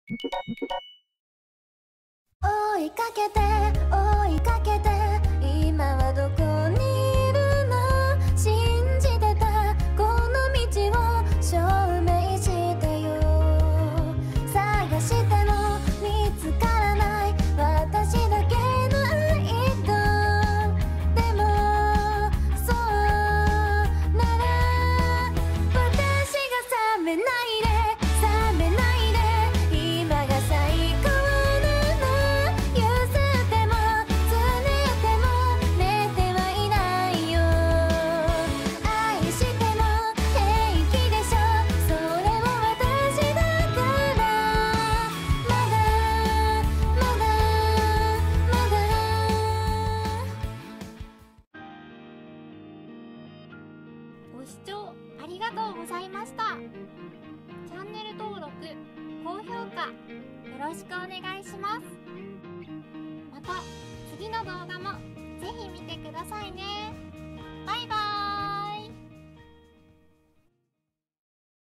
追いかけて追いかけて今はどこにいるの？信じてたこの道を証明してよ。探しても見つからない私だけの愛と。でもそうなら私が冷めないで冷めないで今が最高なの。譲ってもつねっても寝てはいないよ。愛しても平気でしょ。それも私だからまだまだまだ。 ご視聴ありがとうございました。チャンネル登録、高評価よろしくお願いします。また次の動画もぜひ見てくださいね。バイバイ。